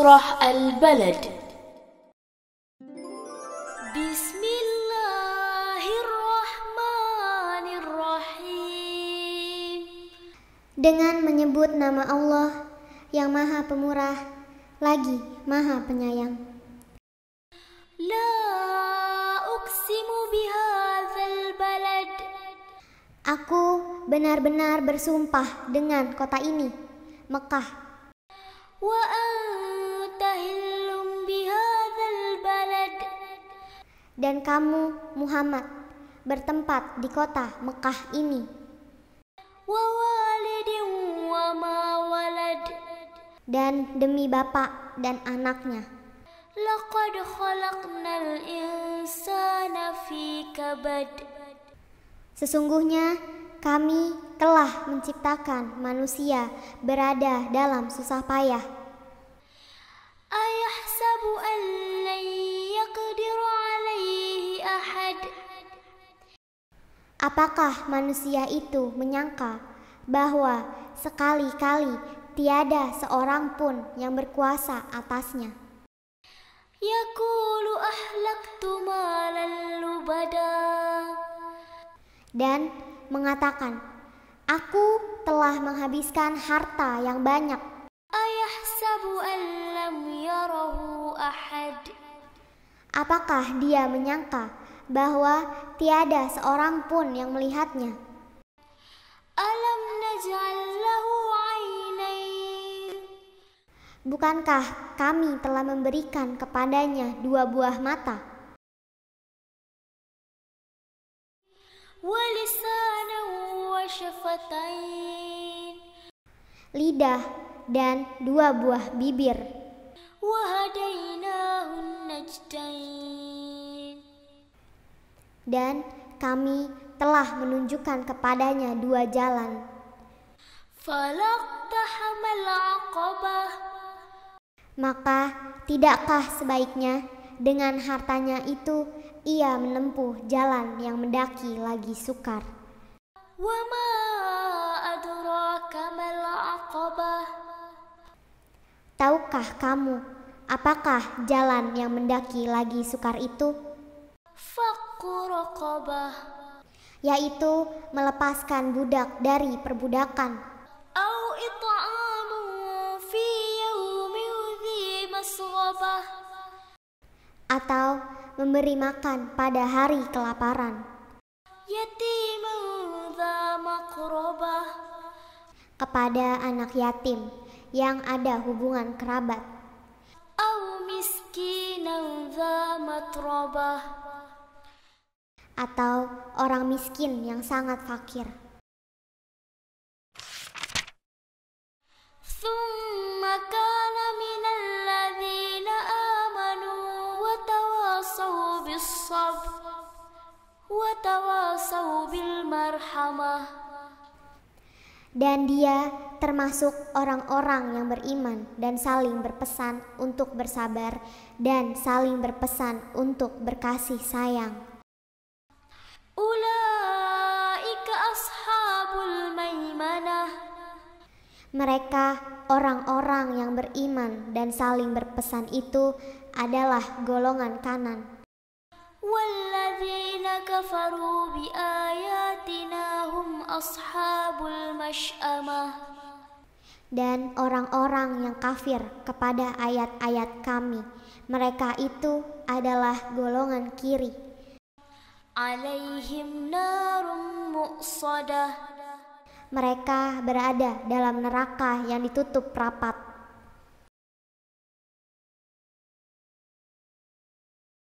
Surah Al-Balad. Bismillahirrahmanirrahim. Dengan menyebut nama Allah yang Maha Pemurah lagi Maha Penyayang. La uqsimu bihadzal balad. Aku benar-benar bersumpah dengan kota ini, Mekah. Wa anta hillum bihadzal balad. Dan kamu, Muhammad, bertempat di kota Mekah ini. Wa walidin wa ma walad. Dan demi bapak dan anaknya. Laqad khalaqnal insana fi kabad. Sesungguhnya kami telah menciptakan manusia berada dalam susah payah. Ayahsabu an lan yaqdiru alaihi ahad. Apakah manusia itu menyangka bahwa sekali-kali tiada seorang pun yang berkuasa atasnya? Yaqulu ahlaktu malan lubada. Dan mengatakan, aku telah menghabiskan harta yang banyak. Ayahsabu an lam yarahu ahad. Apakah dia menyangka bahwa tiada seorang pun yang melihatnya? Alam naj'al lahu 'ainain. Bukankah kami telah memberikan kepadanya 2 buah mata? Wa lisanan wa syafatain. Lidah dan 2 buah bibir. Wa hadainahu najdain. Dan kami telah menunjukkan kepadanya 2 jalan. Falaqtahamal 'aqabah. Maka tidakkah sebaiknya dengan hartanya itu ia menempuh jalan yang mendaki lagi sukar? Wa ma adraka mal 'aqabah. Tahukah kamu apakah jalan yang mendaki lagi sukar itu? Fakku raqabah. Yaitu melepaskan budak dari perbudakan. Au it'amu fi yaumin dhi masghabah. Atau memberi makan pada hari kelaparan. Yatiman dha maqrabah. Kepada anak yatim yang ada hubungan kerabat. Au miskinan dha matrabah. Atau orang miskin yang sangat fakir. Thumma kana minal ladzina amanu wa tawasaw bis sabr wa tawasaw bil marhamah. Dan dia termasuk orang-orang yang beriman dan saling berpesan untuk bersabar dan saling berpesan untuk berkasih sayang. Ulaika ashabul maimanah. Mereka orang-orang yang beriman dan saling berpesan itu adalah golongan kanan. Walladzina kafaru bi ayatina hum ashabul mash'amah. Dan orang-orang yang kafir kepada ayat-ayat kami, mereka itu adalah golongan kiri. Alaihim narum muqsadah. Mereka berada dalam neraka yang ditutup rapat.